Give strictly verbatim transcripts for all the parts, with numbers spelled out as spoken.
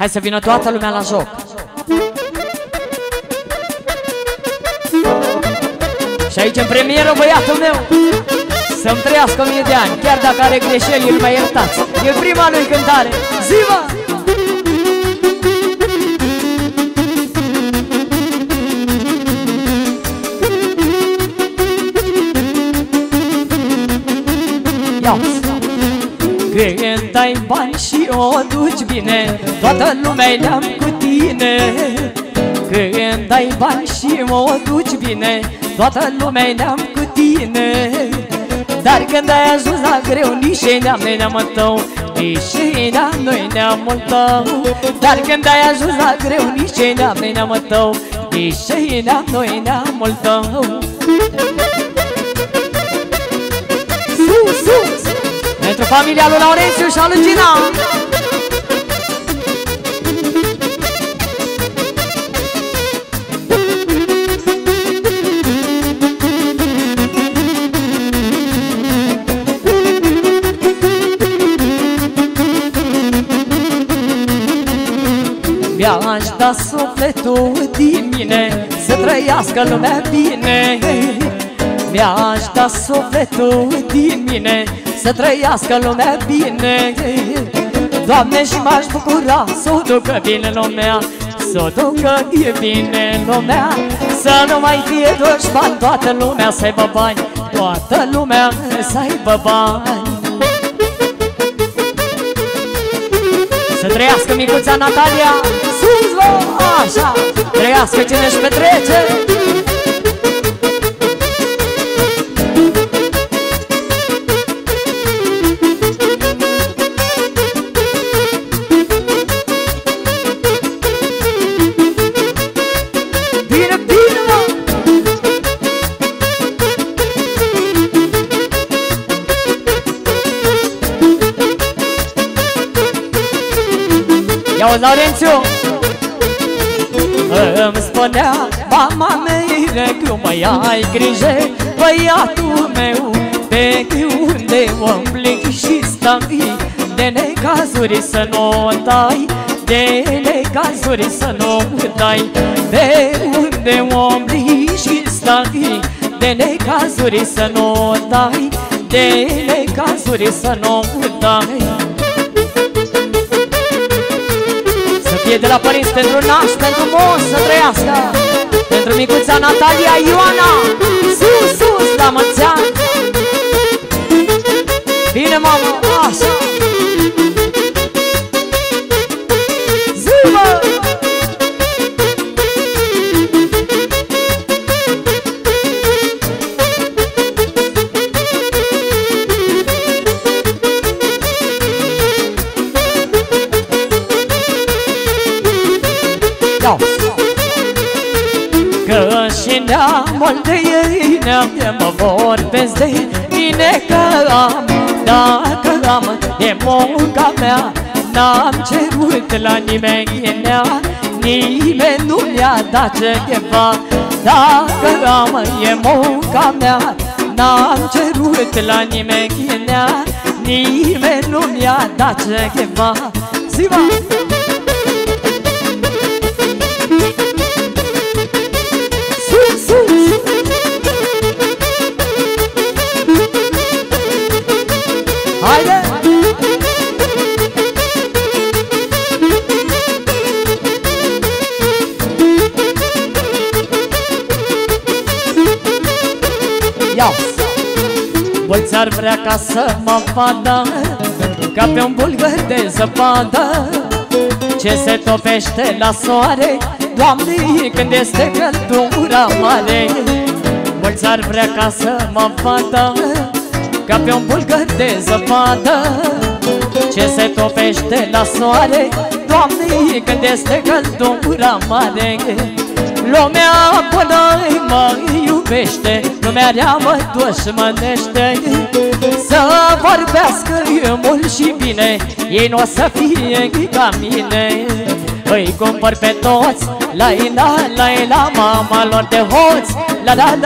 Hai să vină toată lumea la joc. Și aici în premieră băiatul meu, să-mi trăiască o mie de ani. Chiar dacă are greșeli, îl mai iertați. E prima lui cântare. Zi-mă! Când ai bani și o duci bine, toată lumea-i leam cu tine. Când ai bani și o duci bine, toată lumea-i leam cu tine. Dar când ai ajuns la greu, nici ei neam nu-i neamul tău, nici ei neam nu-i neamul tău. Dar când ai ajuns la greu, nici ei neam nu-i neamul tău, nici ei neam nu-i neamul tău. Sus, sus! Pentru familia lui Laurențiu și a lui Gina. Mi-aș da sufletul din mine să trăiască lumea bine. Mi-aș da sufletul din mine să trăiască lumea bine. Doamne, și m-aș bucura să o ducă bine lumea, să o ducă e bine lumea. Să nu mai fie dușman, toată lumea să aibă bani, toată lumea să aibă bani. Să trăiască micuța Natalia, sus, vă, așa, trăiască cine își petrece. Ia-o-ți, Laurențiu! Îmi spunea mama mea că mai ai grijă, băiatul meu, pe unde umbli și stai, de necazuri să nu dai, de necazuri să nu dai. Pe unde umbli și stai, de necazuri să nu dai, de necazuri să nu dai. E de la părinți pentru naș, pentru moș să trăiască. Pentru micuța Natalia Ioana, sus, sus, la mulți ani. Bine, mamă, așa. Zi-mă! Că și neamul de ei neam mă vorbesc de mine că am, dacă am, e munca mea. N-am cerut la nimeni, nimeni nu mi-a dat ceva. Dacă am, e munca mea. N-am cerut la nimeni, nimeni nu mi-a dat ceva. Zi-mă! Haide! Ia-o! Mulți ar vrea ca să mă vadă ca pe un bulgăr de zăpadă ce se topește la soare, Doamne, când este căldura mare. Mulți ar vrea ca să mă vadă ca pe un bulgăr de zăpadă ce se topește la soare, Doamne, când este căldura mare. Lumea bună mă iubește, lumea rea mă dușmănește. Să vorbească mult și bine, ei nu o să fie ca mine. Îi cumpăr pe toți, la-i-la, la-i-la, mama lor de hoți.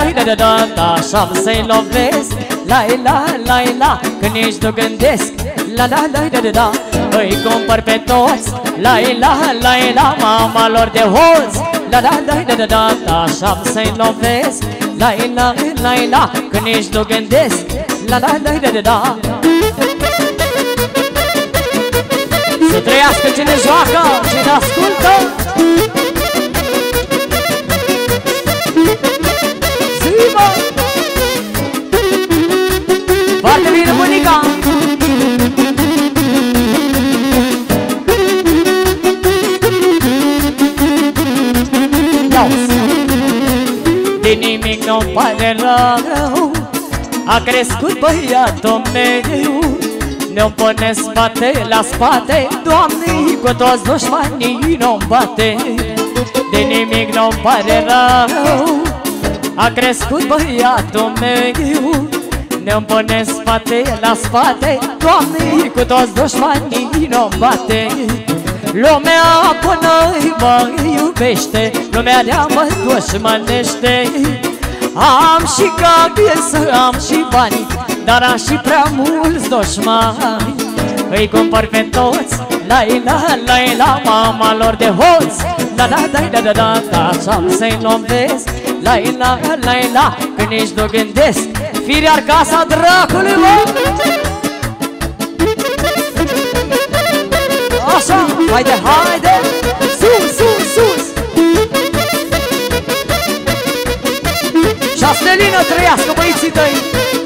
La-la-la-la-la-la, așa să-i lovesc. La-i-la, la-i-la, când nici nu gândesc. la la la la la. Îi cumpăr pe toți, la la la la, mama lor de hoți, la la la la la la. Așa să-i lovesc, la la la la, că nici nu gândesc, la la la la la. Să trăiască cine joacă, cine ascultă. Zi-mă! Foarte bine, bunica! De nimic nu-mi pare rău, a crescut băiatul meu. Ne-o pune spate la spate, Doamne, cu toți dușmanii nu-mi bate. De nimic nu-mi pare rău, a crescut băiatul meu. Ne-o pune spate la spate, Doamne, cu toți dușmanii nu-mi bate. Lumea bună-i mă iubește, lumea rea mă dușmănește. Am și casă, am și bani, dar am și prea mulți dușmani. Îi cumpăr pe toți, la la la la, mama lor de hoți, la la la la la la. Așa să-i lovesc, la la la la, că nici nu gândesc, firea-r casa dracului, mă! Așa, haide, haide, sus, sus, sus. Și Astelină, trăiască băiții tăi.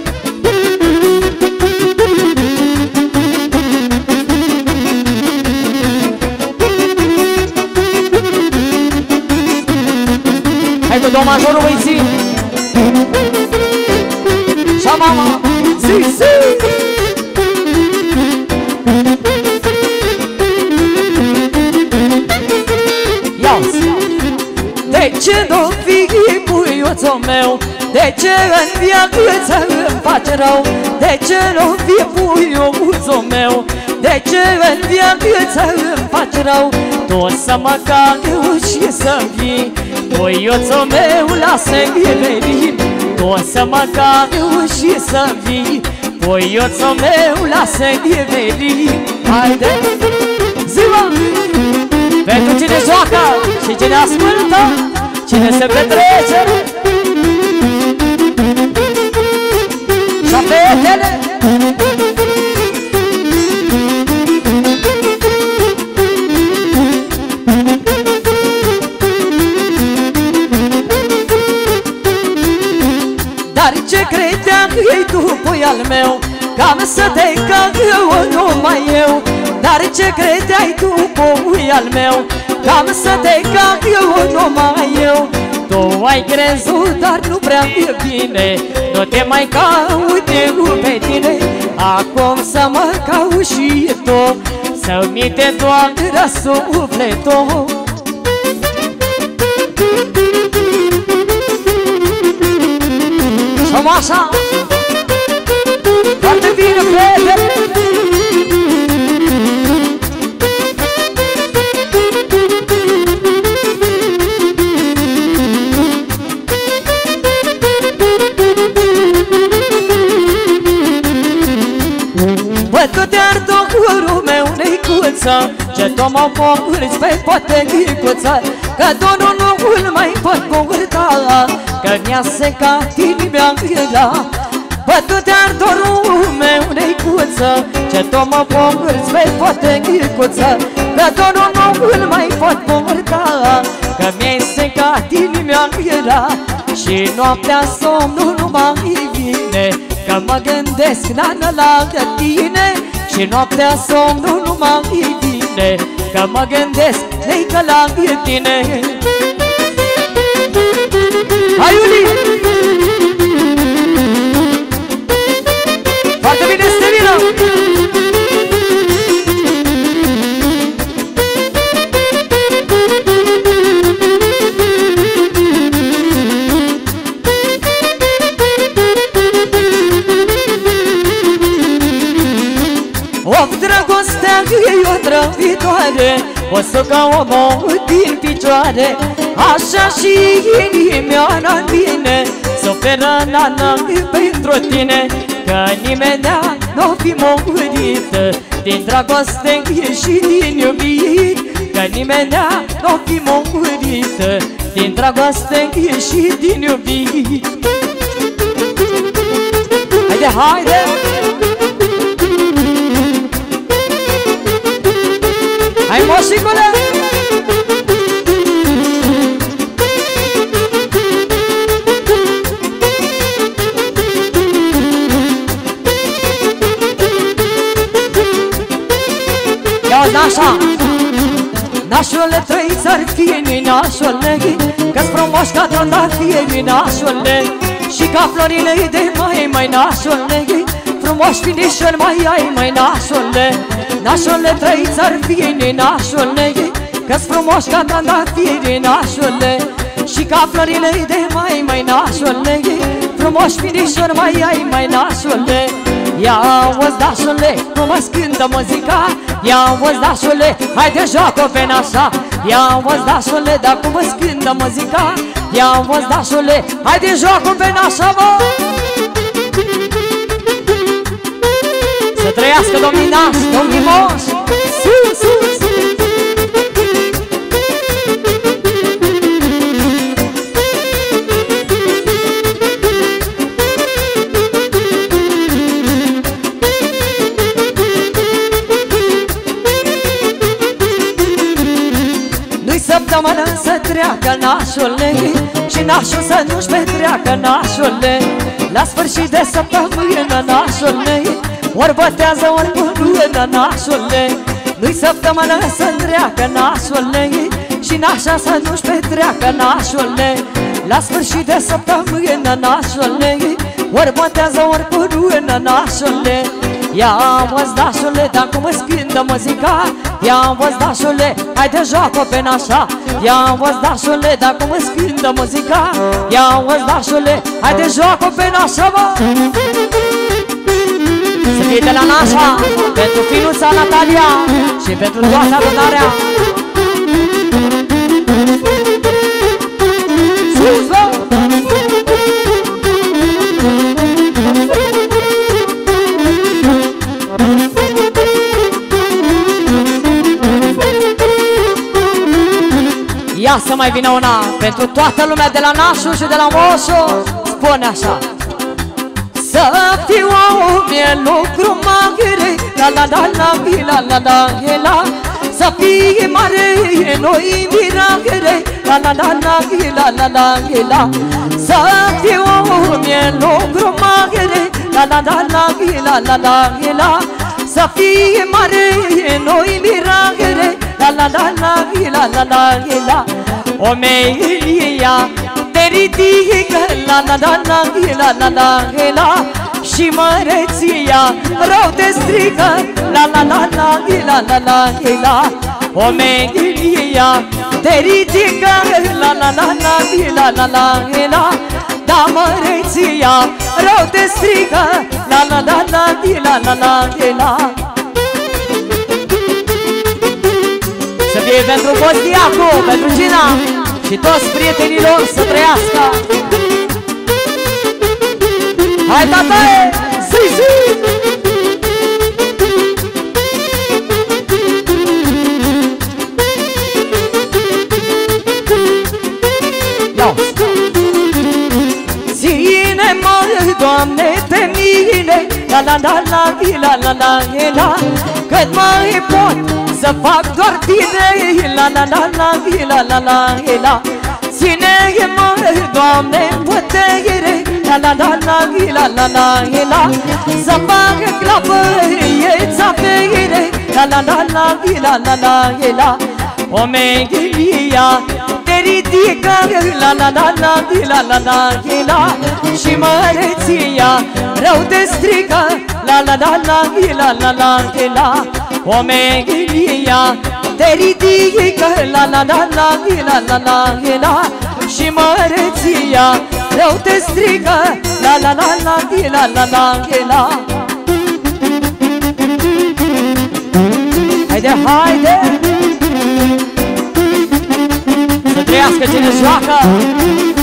Hai cu două majorul băiții. Și-a mama, zi, zi. De ce nu fii puiuțul meu? De ce în viață îmi face rău? De ce nu fii puiuțul meu? De ce în viață îmi face rău? Tu să mă caut și să vii, puiuțul meu, lasă-mi veni. Tu să mă caut și să vii, puiuțul meu, lasă-mi veni. Haide, zi-mă! Pentru cine joacă și cine ascultă, cine se petrece și-a fetele. Dar ce credeam că-i tu, pui al meu, cam să te cac eu, numai eu. Dar ce credeai tu, pui al meu, cam să te cac eu, numai eu. Tu ai crezut, dar nu prea e bine, nu te mai caut eu pe tine. Acum să mă caut și tu, să-mi te doară sufletul. Și-am așa, foarte bine, fete. Bă, tu te-ar docurul meu, neicuță, ce tu mă pocurți pe potechicuță, că tu nu-l mai pot pocurta, că mi-a secat inimea la. Bă, tu te-ar dorul meu, neicuță, ce tu mă pocurți pe potechicuță, că tu nu-l mai pot pocurta, că mi-ai secat inimea la. Și noaptea somnul nu mai vine, că mă gândesc la la tine. Și noaptea somnul nu mai vine, că mă gândesc că la tine. Hai, Iuli! Foarte bine, Stelina! Of, dragostea e o trăvitoare, o să ca omul din picioare. Așa și inimioara-n mine suferă, nana, pentru tine, că nimeni n-o fi murit din dragoste și din iubit, că nimeni n-o fi murit din dragoste și din iubit. Haide, haide! Hai, moșicule! Ia-o-ți nașa! Nașule, trei țări fie-mi nașule, că-s frumoși ca trandafie-mi nașule, și ca florile de mai, mai nașule, frumoși finișori mai ai, mai nașule. Nașule, trei țări fie-mi nașule, că-s frumoși ca trandafie-mi nașule, și ca florile de mai, mai nașule, frumoși finișori mai ai, mai nașule. Ia-o-ți dașule, cum mă scântă muzica, ia-o-ți dașule, haide joacă pe nașa. Ia-o-ți dașule, dar cum mă scântă muzica, ia-o-ți dașule, haide joacă pe nașa, mă! Să trăiască domnii naș, domnii moș, sus, sus! Săptămână să treacă nașule, și nașul să nu-și petreacă nașule. La sfârșit de săptămână nașule, ori botează ori părână nașule. Nu-i săptămână să treacă nașule, și nașa să nu-și petreacă nașule. La sfârșit de săptămână nașule, ori botează ori părână nașule. Ia-o-ți dașule, dar cum mă scândă muzica, ia-o-ți dașule, haide joacă pe nașa. Ia-o-ți dașule, dar cum mă scândă muzica, ia-o-ți dașule, haide joacă pe nașa, mă! Să fie de la nașa, pentru finuța Natalia și pentru toată adunarea. Sus, bă! Ia să mai vină una pentru toată lumea de la nașul și de la moșul. Spune așa: să fiu om e lucru mare, la la la la la la la la. Să fie mare e noi miragere, la la la la la la la la. Să fiu om e lucru mare, la la la la la la la la. Să fie mare e noi miragere, la la la la la la la la. Omelia te ridică, la la la la la la la la. Și măreția rău te strică, la la la la la la la la. Omelia te ridică, la la la la la la la la. Da, măreția rău te strică, la la la la la la la la. Să fie pentru Costiacu, pentru Gina și toți prietenilor să trăiască. Hai, tataie, zi, zi! Ia-o! Ține-mă, Doamne, pe mine, la la la la la la la la. Cât mai pot să fac doar bine, la la la la la la la la. Ține-mă, Doamne, în putere, la la la la la la la la. Să fac clapăieța feire, la la la la la la la la. Omelia te ridică, la la la la la la la la. Și măreția rău te strică, la la la la la la la la. Omelia te ridică, la la la la la la la la. Și măreția rău te strică, la la la la la la la la. Haide, haide! Să trăiască cine joacă!